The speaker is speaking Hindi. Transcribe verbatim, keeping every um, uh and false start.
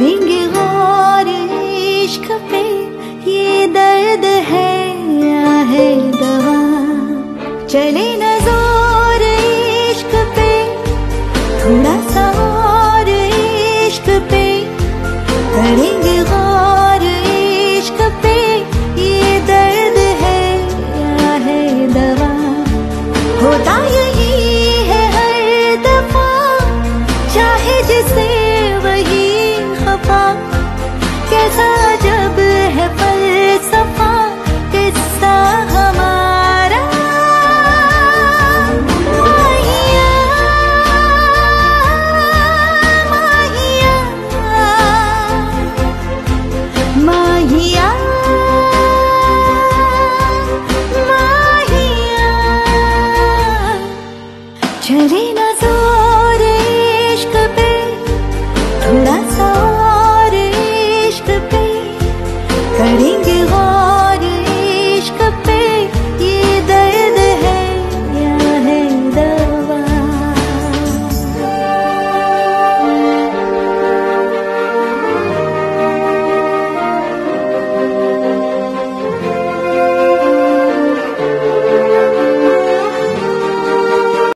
करेंगे गौर इश्क पे, ये दर्द है या है दवा। चले न जोर इश्क पे, थोड़ा सा और इश्क पे, करेंगे गौर इश्क पे, ये दर्द है या है दवा। होता यही है हर दफा, चाहे जिसे वही खफा। कैसा जब है फलसफा किस्सा हमारा। माहिया माहिया माहिया माहिया। चले